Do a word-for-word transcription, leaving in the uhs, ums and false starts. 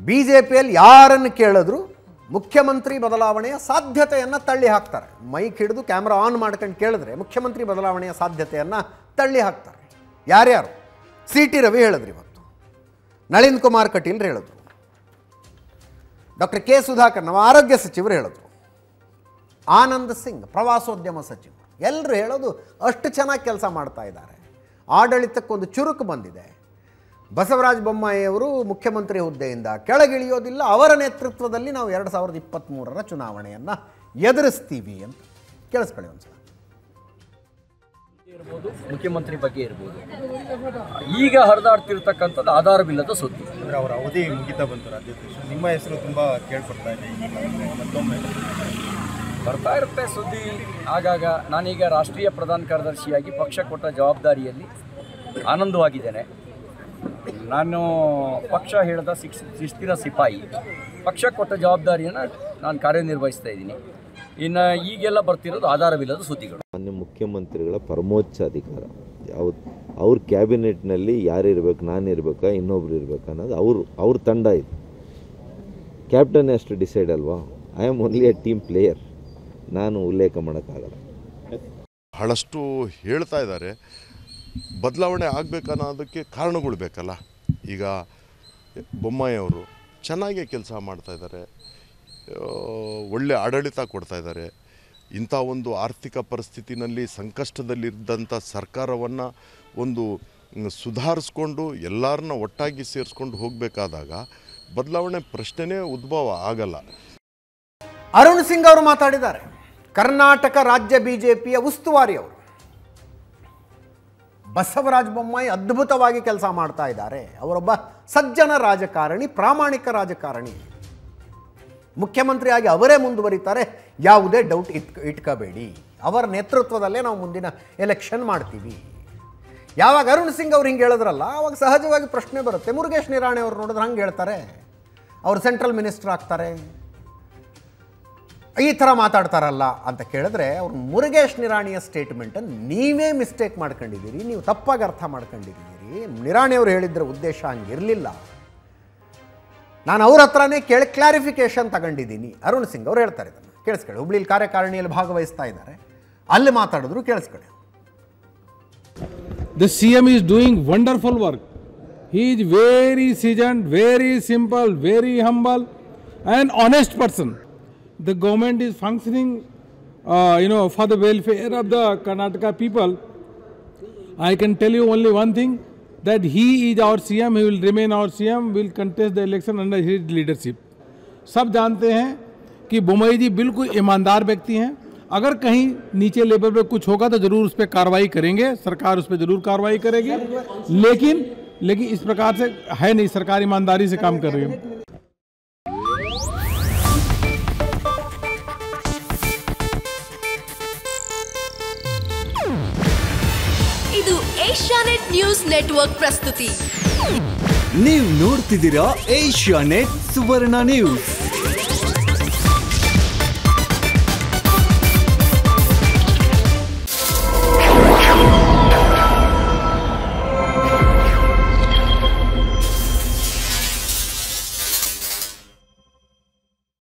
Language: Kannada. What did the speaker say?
ಬಿಜೆಪಿಯಲ್ಲಿ ಯಾರನ್ನು ಕೇಳಿದ್ರು ಮುಖ್ಯಮಂತ್ರಿ ಬದಲಾವಣೆಯ ಸಾಧ್ಯತೆಯನ್ನು ತಳ್ಳಿ ಹಾಕ್ತಾರೆ. ಮೈಕ್ ಹಿಡಿದು ಕ್ಯಾಮ್ರಾ ಆನ್ ಮಾಡ್ಕೊಂಡು ಕೇಳಿದ್ರೆ ಮುಖ್ಯಮಂತ್ರಿ ಬದಲಾವಣೆಯ ಸಾಧ್ಯತೆಯನ್ನು ತಳ್ಳಿ ಹಾಕ್ತಾರೆ. ಯಾರ್ಯಾರು? ಸಿ ಟಿ ರವಿ ಹೇಳಿದ್ರು, ಇವತ್ತು ನಳಿನ್ ಕುಮಾರ್ ಕಟೀಲ್ ಹೇಳಿದ್ರು, ಡಾಕ್ಟರ್ ಕೆ ಸುಧಾಕರ್ ನಮ್ಮ ಆರೋಗ್ಯ ಸಚಿವರು ಹೇಳಿದ್ರು, ಆನಂದ್ ಸಿಂಗ್ ಪ್ರವಾಸೋದ್ಯಮ ಸಚಿವರು, ಎಲ್ಲರೂ ಹೇಳೋದು ಅಷ್ಟು ಚೆನ್ನಾಗಿ ಕೆಲಸ ಮಾಡ್ತಾ ಇದ್ದಾರೆ, ಆಡಳಿತಕ್ಕೊಂದು ಚುರುಕು ಬಂದಿದೆ, ಬಸವರಾಜ ಬೊಮ್ಮಾಯಿಯವರು ಮುಖ್ಯಮಂತ್ರಿ ಹುದ್ದೆಯಿಂದ ಕೆಳಗಿಳಿಯೋದಿಲ್ಲ, ಅವರ ನೇತೃತ್ವದಲ್ಲಿ ನಾವು ಎರಡು ಸಾವಿರದ ಇಪ್ಪತ್ತ್ಮೂರರ ಚುನಾವಣೆಯನ್ನು ಎದುರಿಸ್ತೀವಿ ಅಂತ. ಕೇಳಿಸ್ಕೊಳ್ಳಿ ಒಂದ್ಸಲ. ಇರ್ಬೋದು, ಮುಖ್ಯಮಂತ್ರಿ ಬಗ್ಗೆ ಇರ್ಬೋದು, ಈಗ ಹರಿದಾಡ್ತಿರ್ತಕ್ಕಂಥದ್ದು ಆಧಾರವಿಲ್ಲದ ಸುದ್ದಿ. ಅಂದರೆ ಅವರ ಅವಧಿ ಮುಗಿತಾ ಬಂತು ರಾಜ್ಯಾಧ್ಯಕ್ಷ, ನಿಮ್ಮ ಹೆಸರು ತುಂಬ ಕೇಳ್ಪಡ್ತಾ ಇದೆ, ಮತ್ತೊಮ್ಮೆ ಬರ್ತಾ ಇರುತ್ತೆ ಸುದ್ದಿ ಆಗಾಗ. ನಾನೀಗ ರಾಷ್ಟ್ರೀಯ ಪ್ರಧಾನ ಕಾರ್ಯದರ್ಶಿಯಾಗಿ ಪಕ್ಷ ಕೊಟ್ಟ ಜವಾಬ್ದಾರಿಯಲ್ಲಿ ಆನಂದವಾಗಿದ್ದೇನೆ. ನಾನು ಪಕ್ಷ ಹೇಳಿದ ಸಿಕ್ಸ್ ಶಿಸ್ತಿನ ಸಿಪಾಯಿ, ಪಕ್ಷ ಕೊಟ್ಟ ಜವಾಬ್ದಾರಿಯನ್ನು ನಾನು ಕಾರ್ಯನಿರ್ವಹಿಸ್ತಾ ಇದ್ದೀನಿ. ಇನ್ನು ಈಗೆಲ್ಲ ಬರ್ತಿರೋದು ಆಧಾರವಿಲ್ಲದ ಸುದ್ದಿಗಳು. ಮಾನ್ಯ ಮುಖ್ಯಮಂತ್ರಿಗಳ ಪರಮೋಚ್ಚ ಅಧಿಕಾರ ಯಾವುದು, ಅವ್ರ ಕ್ಯಾಬಿನೆಟ್ನಲ್ಲಿ ಯಾರಿರ್ಬೇಕು, ನಾನು ಇರಬೇಕಾ ಇನ್ನೊಬ್ರು ಇರಬೇಕಾ ಅನ್ನೋದು ಅವರು ಅವ್ರ ತಂಡ ಇದು. ಕ್ಯಾಪ್ಟನ್ ಅಷ್ಟು ಡಿಸೈಡ್ ಅಲ್ವಾ. I am only a team player, ನಾನು ಉಲ್ಲೇಖ ಮಾಡೋಕ್ಕಾಗಲ್ಲ. ಬಹಳಷ್ಟು ಹೇಳ್ತಾ ಇದ್ದಾರೆ, ಬದಲಾವಣೆ ಆಗಬೇಕನ್ನೋದಕ್ಕೆ ಕಾರಣಗಳು ಬೇಕಲ್ಲ. ಈಗ ಬೊಮ್ಮಾಯಿ ಅವರು ಚೆನ್ನಾಗೇ ಕೆಲಸ ಮಾಡ್ತಾಯಿದ್ದಾರೆ, ಒಳ್ಳೆ ಆಡಳಿತ ಕೊಡ್ತಾಯಿದ್ದಾರೆ. ಇಂಥ ಒಂದು ಆರ್ಥಿಕ ಪರಿಸ್ಥಿತಿನಲ್ಲಿ ಸಂಕಷ್ಟದಲ್ಲಿದ್ದಂಥ ಸರ್ಕಾರವನ್ನು ಒಂದು ಸುಧಾರಿಸ್ಕೊಂಡು ಎಲ್ಲರನ್ನ ಒಟ್ಟಾಗಿ ಸೇರಿಸ್ಕೊಂಡು ಹೋಗಬೇಕಾದಾಗ ಬದಲಾವಣೆ ಪ್ರಶ್ನೆನೇ ಉದ್ಭವ ಆಗಲ್ಲ. ಅರುಣ್ ಸಿಂಗ್ ಅವರು ಮಾತಾಡಿದ್ದಾರೆ. ಕರ್ನಾಟಕ ರಾಜ್ಯ ಬಿಜೆಪಿಯ ಉಸ್ತುವಾರಿ ಅವರು. ಬಸವರಾಜ ಬೊಮ್ಮಾಯಿ ಅದ್ಭುತವಾಗಿ ಕೆಲಸ ಮಾಡ್ತಾ ಇದ್ದಾರೆ, ಅವರೊಬ್ಬ ಸಜ್ಜನ ರಾಜಕಾರಣಿ, ಪ್ರಾಮಾಣಿಕ ರಾಜಕಾರಣಿ, ಮುಖ್ಯಮಂತ್ರಿಯಾಗಿ ಅವರೇ ಮುಂದುವರಿತಾರೆ, ಯಾವುದೇ ಡೌಟ್ ಇಟ್ ಇಟ್ಕೋಬೇಡಿ, ಅವರ ನೇತೃತ್ವದಲ್ಲೇ ನಾವು ಮುಂದಿನ ಎಲೆಕ್ಷನ್ ಮಾಡ್ತೀವಿ. ಯಾವಾಗ ಅರುಣ್ ಸಿಂಗ್ ಅವ್ರು ಹಿಂಗೆ ಹೇಳಿದ್ರಲ್ಲ, ಅವಾಗ ಸಹಜವಾಗಿ ಪ್ರಶ್ನೆ ಬರುತ್ತೆ, ಮುರುಗೇಶ್ ನಿರಾಣಿ ಅವ್ರು ನೋಡಿದ್ರೆ ಹಂಗೆ ಹೇಳ್ತಾರೆ, ಅವರು ಸೆಂಟ್ರಲ್ ಮಿನಿಸ್ಟರ್ ಆಗ್ತಾರೆ, ಈ ಥರ ಮಾತಾಡ್ತಾರಲ್ಲ ಅಂತ ಕೇಳಿದ್ರೆ, ಅವ್ರು ಮುರುಗೇಶ್ ನಿರಾಣಿಯ ಸ್ಟೇಟ್ಮೆಂಟನ್ನು ನೀವೇ ಮಿಸ್ಟೇಕ್ ಮಾಡ್ಕೊಂಡಿದ್ದೀರಿ, ನೀವು ತಪ್ಪಾಗಿ ಅರ್ಥ ಮಾಡ್ಕೊಂಡಿದ್ದೀರಿ. ನಿರಾಣಿ ಅವರು ಹೇಳಿದ್ರ ಉದ್ದೇಶ ಹಂಗಿರಲಿಲ್ಲ, ನಾನು ಅವ್ರ ಹತ್ರನೇ ಕೇಳಿ ಕ್ಲಾರಿಫಿಕೇಶನ್ ತಗೊಂಡಿದ್ದೀನಿ. ಅರುಣ್ ಸಿಂಗ್ ಅವ್ರು ಹೇಳ್ತಾರೆ, ಇದನ್ನು ಕೇಳಿಸ್ಕೊಳ್ಳಿ. ಹುಬ್ಳಿಲಿ ಕಾರ್ಯಕಾರಿಣಿಯಲ್ಲಿ ಭಾಗವಹಿಸ್ತಾ ಇದ್ದಾರೆ, ಅಲ್ಲಿ ಮಾತಾಡಿದ್ರು, ಕೇಳಿಸ್ಕೊಳ್ಳಿ. The C M is doing wonderful work. He is very seasoned, very simple, very humble and honest person. The government is functioning, uh, you know, for the welfare of the Karnataka people. I can tell you only one thing, that he is our C M, he will remain our C M, will contest the election under his leadership. सब जानते हैं कि बोम्मई जी बिल्कुल ईमानदार व्यक्ति हैं. अगर कहीं नीचे लेवल पे कुछ होगा तो जरूर उस पर कार्रवाई करेंगे, सरकार उस पर जरूर कार्रवाई करेगी, लेकिन लेकिन इस प्रकार से है नहीं, सरकार ईमानदारी से काम कर रही है. ಇದು ಏಷ್ಯಾನೆಟ್ ನ್ಯೂಸ್ ನೆಟ್ವರ್ಕ್ ಪ್ರಸ್ತುತಿ. ನೀವು ನೋಡ್ತಿದ್ದೀರಾ ಏಷ್ಯಾನೆಟ್ ಸುವರ್ಣ ನ್ಯೂಸ್.